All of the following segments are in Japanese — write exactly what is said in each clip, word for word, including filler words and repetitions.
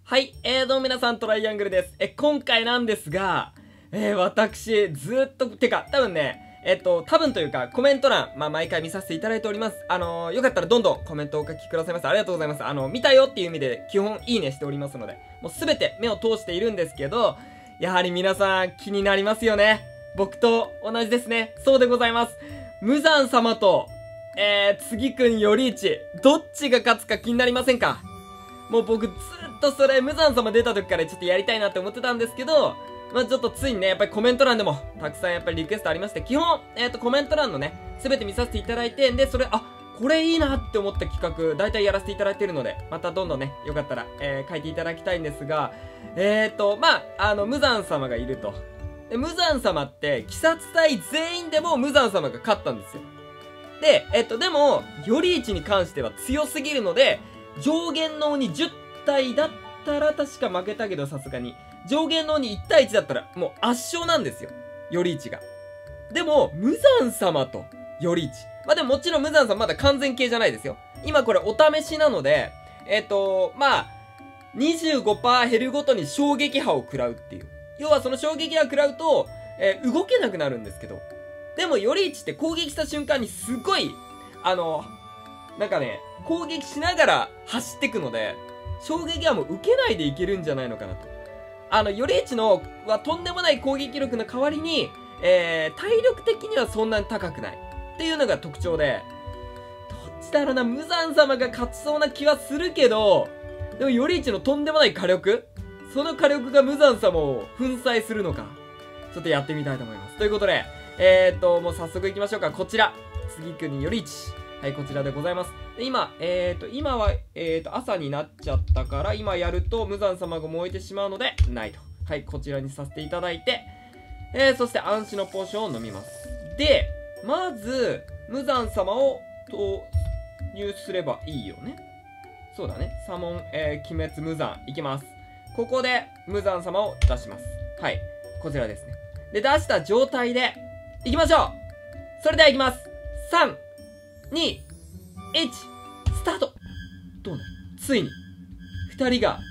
はい、えー、どうも皆さん、トライアングルです。え、今回なんですが、えー、私、ずーっと、てか、多分ね、えっと、多分というか、コメント欄、まあ、毎回見させていただいております。あのー、よかったらどんどんコメントをお書きくださいませ。ありがとうございます。あの、見たよっていう意味で、基本、いいねしておりますので、もうすべて目を通しているんですけど、やはり皆さん、気になりますよね。僕と同じですね。そうでございます。無惨様と、えー、次くんよりいち、どっちが勝つか気になりませんか？もう僕ずっとそれ無惨様出た時からちょっとやりたいなって思ってたんですけど、まあちょっとついにね、やっぱりコメント欄でもたくさんやっぱりリクエストありまして、基本、えっとコメント欄のね、すべて見させていただいて、で、それ、あ、これいいなって思った企画、大体やらせていただいているので、またどんどんね、よかったら、えー、書いていただきたいんですが、えーと、まああの、無惨様がいると。で、無惨様って、鬼殺隊全員でも無惨様が勝ったんですよ。で、えっと、でも、よりいちに関しては強すぎるので、上限の鬼じゅったいだったら確か負けたけどさすがに。上限の鬼いちたいいちだったらもう圧勝なんですよ。よりいちが。でも、無惨様とよりいち。まあ、でももちろん無惨様まだ完全形じゃないですよ。今これお試しなので、えっと、まあ、にじゅうごパーセント 減るごとに衝撃波を食らうっていう。要はその衝撃波食らうと、えー、動けなくなるんですけど。でもよりいちって攻撃した瞬間にすごい、あの、なんかね、攻撃しながら走ってくので、衝撃はもう受けないでいけるんじゃないのかなと。あの、よりいちのはとんでもない攻撃力の代わりに、えー、体力的にはそんなに高くない。っていうのが特徴で、どっちだろうな、無惨様が勝ちそうな気はするけど、でもよりいちのとんでもない火力、その火力が無惨様を粉砕するのか、ちょっとやってみたいと思います。ということで、えーっと、もう早速行きましょうか。こちら。次くんによりいち。はい、こちらでございます。で今、えーと、今は、えーと、朝になっちゃったから、今やると無惨様が燃えてしまうので、ないと。はい、こちらにさせていただいて、えー、そして暗視のポーションを飲みます。で、まず、無惨様を投入すればいいよね。そうだね。サモン、えー、鬼滅無惨、いきます。ここで、無惨様を出します。はい、こちらですね。で、出した状態で、いきましょう。それではいきます。さん、に、いち、スタート。どうなる？ついに、二人が、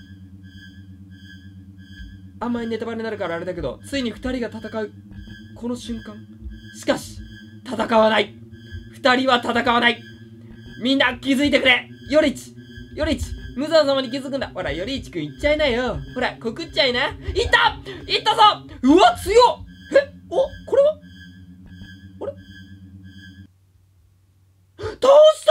あんまりネタバレになるからあれだけど、ついに二人が戦う、この瞬間。しかし、戦わない。二人は戦わない。みんな気づいてくれ。よりいち、よりいち、無惨様に気づくんだ。ほら、よりいちくんいっちゃいなよ。ほら、告っちゃいな。いったいったぞ。うわ、強っ。え、お、これはあれ倒した。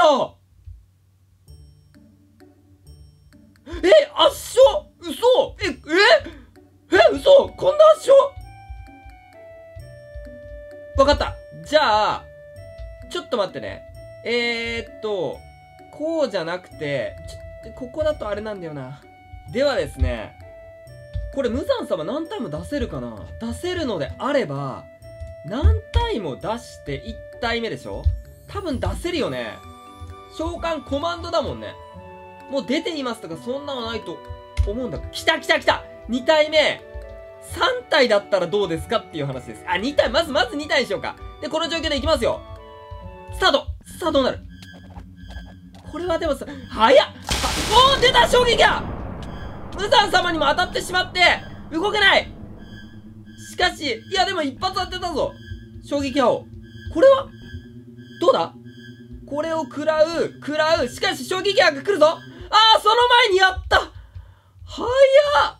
え、圧勝。嘘。え、ええ、嘘。こんな圧勝。わかった。じゃあ、ちょっと待ってね。えーっと、こうじゃなくて、ちょっと、ここだとあれなんだよな。ではですね、これ無惨様何体も出せるかな？出せるのであれば、何体も出していち体目でしょ？多分出せるよね。召喚コマンドだもんね。もう出ていますとかそんなのないと思うんだ。来た来た来た !に 体目 !さん 体だったらどうですかっていう話です。あ、に体、まずまずに体にしようか。で、この状況でいきますよ。スタートさあどうなる？これはでもさ、早っ！おー出た衝撃が無惨様にも当たってしまって、動けない！しかし、いやでも一発当てたぞ！衝撃波を。これはどうだ？これを食らう、食らう。しかし衝撃波が来るぞ。ああ、その前にやった。早っ。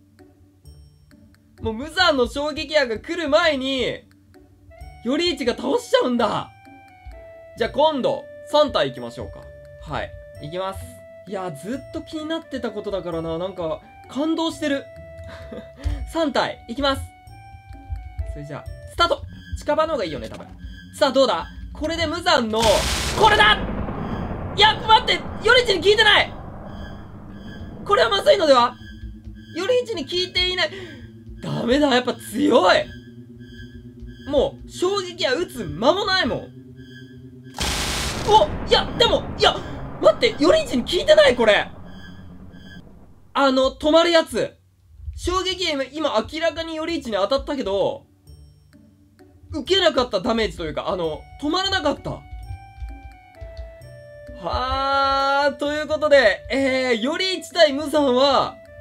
もう無惨の衝撃波が来る前に、よりいちが倒しちゃうんだ。じゃあ今度、さん体行きましょうか。はい。行きます。いや、ずっと気になってたことだからな。なんか、感動してる。さん体、行きます。それじゃあ、スタート！近場の方がいいよね、多分。さあ、どうだ？これで無惨の、これだ！いや、待って！よりいちに聞いてない！これはまずいのでは？よりいちに聞いていない。ダメだ、やっぱ強い！もう、衝撃は撃つ間もないもん。お！いや、でも、いや、待って、よりいちに聞いてないこれ！あの、止まるやつ。衝撃今、今明らかによりいちに当たったけど、受けなかったダメージというか、あの、止まらなかった。はー、ということで、えー、よりいち対無惨は、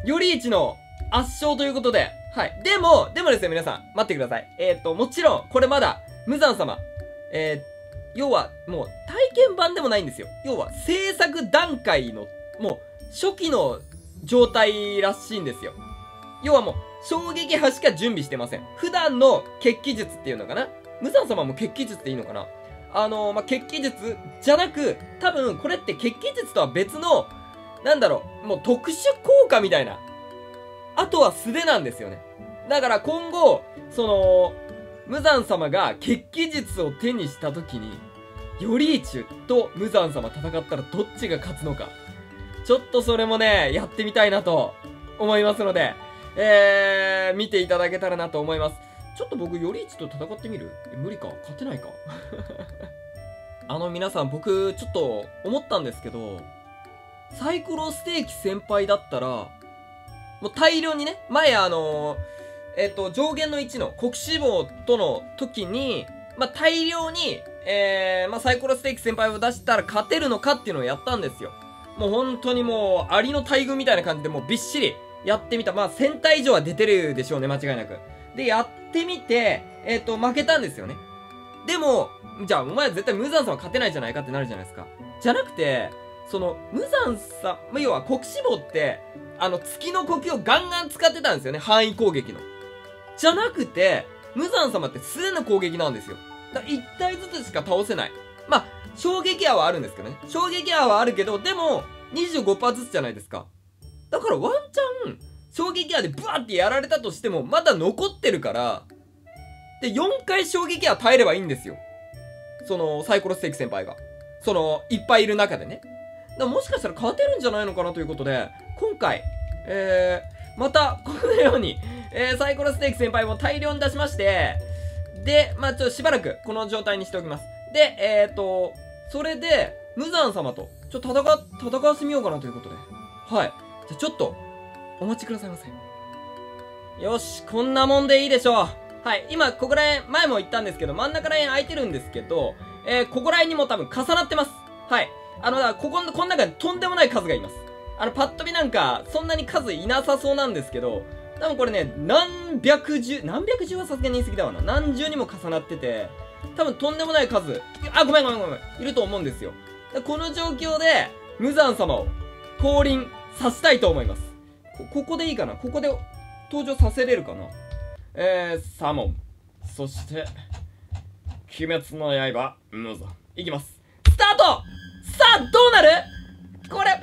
頼一の圧勝ということで、はい。でも、でもですね、皆さん、待ってください。えっと、もちろん、これまだ、無惨様、えー、要は、もう、体験版でもないんですよ。要は、制作段階の、もう、初期の状態らしいんですよ。要はもう、衝撃波しか準備してません。普段の決起術っていうのかな？無惨様も決起術っていいのかな？あのー、まあ、決起術じゃなく、多分、これって決起術とは別の、なんだろう、もう特殊効果みたいな。あとは素手なんですよね。だから今後、その、無惨様が決起術を手にした時に、頼一と無惨様戦ったらどっちが勝つのか。ちょっとそれもね、やってみたいなと思いますので、えー、見ていただけたらなと思います。ちょっと僕、頼一と戦ってみる？え、無理か？勝てないか？あの皆さん、僕、ちょっと思ったんですけど、サイコロステーキ先輩だったら、もう大量にね、前あのー、えっと、上限のいちの国志望との時に、まあ、大量に、えー、まあ、サイコロステーキ先輩を出したら勝てるのかっていうのをやったんですよ。もう本当にもう、アリの大群みたいな感じでもうびっしりやってみた。まあ、せん体以上は出てるでしょうね、間違いなく。で、やってみて、えっと、負けたんですよね。でも、じゃあ、お前絶対無惨さんは勝てないじゃないかってなるじゃないですか。じゃなくて、その、無惨さん、要は国志望って、あの、月の呼吸をガンガン使ってたんですよね、範囲攻撃の。じゃなくて、無惨様って素手の攻撃なんですよ。だからいち体ずつしか倒せない。まあ、衝撃波はあるんですけどね。衝撃波はあるけど、でも、にじゅうごパーセント ずつじゃないですか。だからワンチャン、衝撃波でブワーってやられたとしても、まだ残ってるから、で、よんかい衝撃波耐えればいいんですよ。その、サイコロステーキ先輩が。その、いっぱいいる中でね。だからもしかしたら勝てるんじゃないのかなということで、今回、えー、また、このように、えー、サイコロステーキ先輩も大量に出しまして、で、まあちょっとしばらくこの状態にしておきます。で、えーと、それで、無惨様と、ちょっと戦、戦わせてみようかなということで。はい。じゃあちょっと、お待ちくださいませ。よし、こんなもんでいいでしょう。はい。今、ここら辺、前も言ったんですけど、真ん中ら辺空いてるんですけど、えー、ここら辺にも多分重なってます。はい。あの、だからここの、この中にとんでもない数がいます。あの、パッと見なんか、そんなに数いなさそうなんですけど、多分これね、何百十、何百十はさすがに言い過ぎだわな。何十にも重なってて、多分とんでもない数、あ、ごめんごめんごめん、いると思うんですよ。この状況で、無惨様を降臨させたいと思います。こ、ここでいいかな？ここで登場させれるかな？えー、サモン。そして、鬼滅の刃、無惨。いきます。スタート！さあ、どうなる？これ、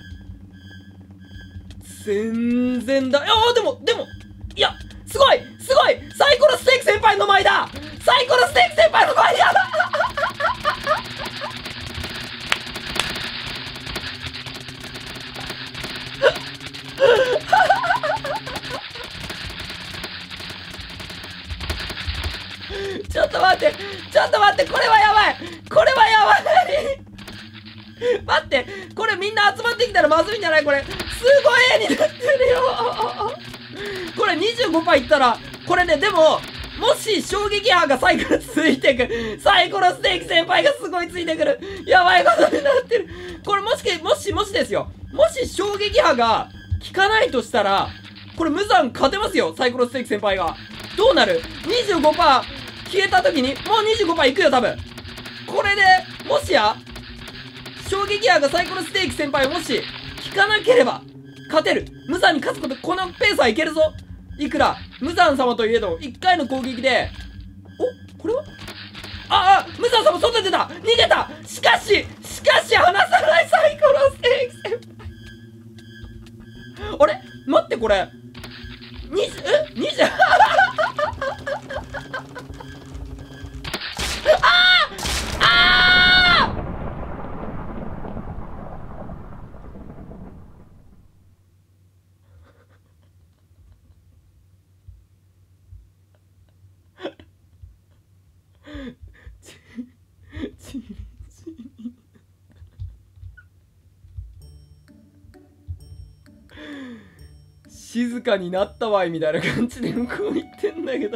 全然だ。いやー、でも、でも、いや、すごいすごいサイコロステーキ先輩の前だサイコロステーキ先輩の前だちょっと待ってちょっと待って、これはやばいこれはやばい待って、これみんな集まってきたらまずいんじゃない？これすごい絵になってるよこれ にじゅうごパーセント いったら、これね、でももし衝撃波がサイコロついてくる、サイコロステーキ先輩がすごいついてくる、やばいことになってる。これもしもしもしですよ、もし衝撃波が効かないとしたら、これ無惨勝てますよ、サイコロステーキ先輩が。どうなる？ にじゅうごパーセント 消えた時にもう にじゅうごパーセント いくよ多分。これでもしや衝撃波がサイコロステーキ先輩をもし効かなければ勝てる。無惨に勝つこと、このペースはいけるぞ。いくら無惨様といえどいっかいの攻撃で、お、これはああ、無惨様外出た、逃げた。しかししかし離さないサイコロステーキ先輩。あれ待って、これにじゅうえにじゅうああああ静かになったわいみたいな感じで向こう行ってんだけど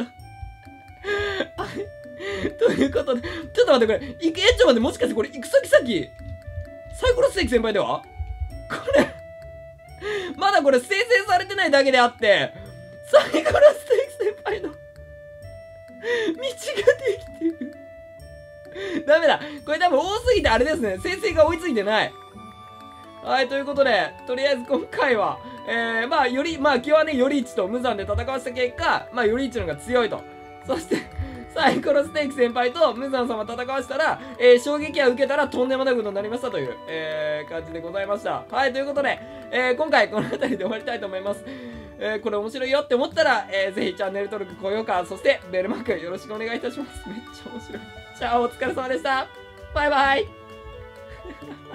ということで、ちょっと待って、これ行く、えちょっと待って、もしかしてこれ行く先々サイコロステーキ先輩ではこれまだこれ生成されてないだけであって、サイコロステーキ先輩の道ができてる。ダメだ。これ多分多すぎてあれですね。生成が追いついてない。はい、ということで、とりあえず今回は、えー、まあ、より、まあ、今日はね、よりいちと無残で戦わせた結果、まあ、よりいちの方が強いと。そして、サイコロステーキ先輩と無残様戦わせたら、えー、衝撃を受けたらとんでもないことになりましたという、えー、感じでございました。はい、ということで、えー、今回この辺りで終わりたいと思います。えー、これ面白いよって思ったら、えー、ぜひチャンネル登録、高評価、そしてベルマークよろしくお願いいたします。めっちゃ面白い。じゃあ、お疲れ様でした。バイバイ。